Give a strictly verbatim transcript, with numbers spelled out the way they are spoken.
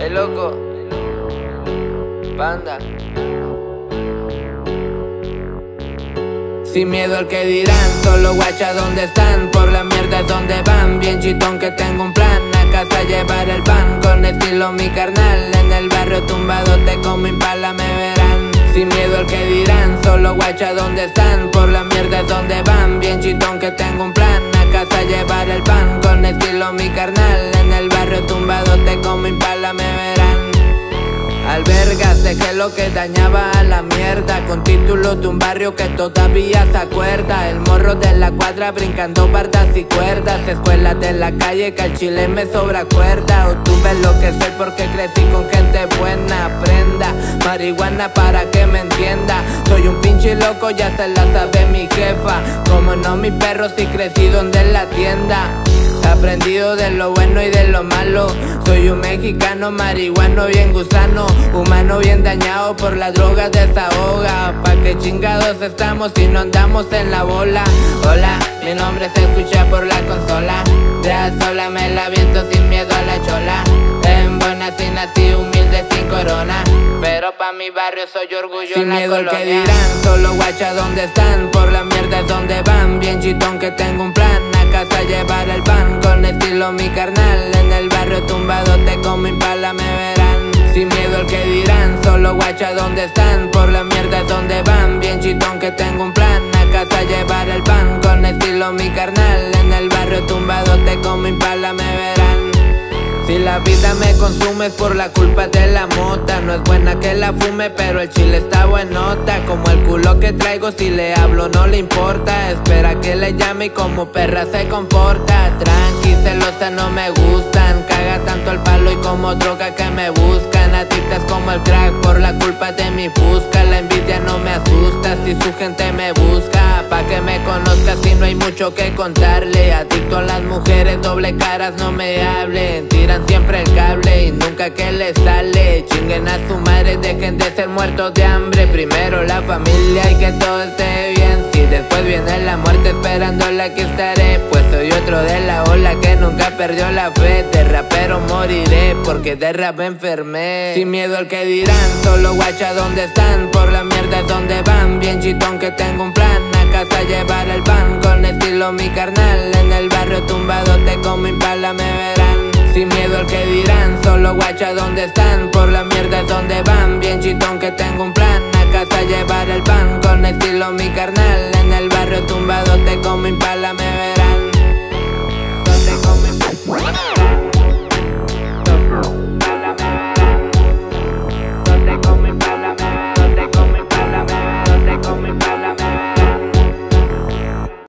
Ay, loco. Panda. Sin miedo al que dirán, solo guacha donde están. Por la mierda es donde van, bien chitón que tengo un plan. A casa llevar el pan, con estilo mi carnal. En el barrio tumbado te como impala me verán. Sin miedo al que dirán, solo guacha donde están. Por la mierda es donde van, bien chitón que tengo un plan. A casa llevar el pan, con estilo mi carnal. En el barrio tumbado te como impala me verán. Albergas, dejé lo que dañaba a la mierda, con títulos de un barrio que todavía se acuerda. El morro de la cuadra brincando bardas y cuerdas. Escuelas de la calle que al chile me sobra cuerda. O tuve lo que soy porque crecí con gente buena. Aprenda, marihuana para que me entienda. Soy un pinche loco, ya se la sabe mi jefa. Como no mi perro si crecí donde en la tienda. Aprendido de lo bueno y de lo malo. Soy un mexicano marihuano bien gusano. Humano bien dañado por la droga desahoga. Pa' que chingados estamos si no andamos en la bola. Hola, mi nombre se escucha por la consola. Ya sola me la viento sin miedo a la chola. En buena si nací humilde sin corona. Pero pa' mi barrio soy orgullo sin en la miedo colonia. Que dirán, solo guacha donde están. Por la mierda es donde van, bien chitón que tengo un plan. A casa llevar el pan, con estilo mi carnal. En el barrio tumbado te como impala me verán. Sin miedo al que dirán, solo guacha donde están. Por la mierda es donde van, bien chitón que tengo un plan. A casa llevar el pan, con estilo mi carnal. En el barrio tumbado te como impala me verán. Si la vida me consume es por la culpa de la mota. No es buena que la fume, pero el chile está buenota. Como el culo que traigo, si le hablo no le importa. Espera que le llame y como perra se comporta. Tranqui, celosa no me gustan. Caga tanto el palo y como droga que me buscan. Adictas como el crack por la culpa de mi fusca. La envidia no me asusta si su gente me busca. Pa' que me conozca si no hay mucho que contarle. Adicto a las mujeres, doble caras no me hablen. Tiran siempre el cable y nunca que les sale. Chinguen a su madre, dejen de ser muertos de hambre. Primero la familia y que todo esté bien. Si después viene la muerte esperándola aquí estaré. Pues soy otro de la ola que nunca perdió la fe. De rapero moriré porque de rap me enfermé. Sin miedo al que dirán, solo guacha donde están. Por la mierda es donde van, bien chitón que tengo un plan. A casa llevar el pan, con estilo mi carnal. En el barrio tumbado te como impala me verán. Sin miedo al que dirán, solo guacha donde están. Por la mierda es donde van, bien chitón que tengo un plan. A casa llevar el pan, con estilo mi carnal. En el barrio tumbado te como impala me verán.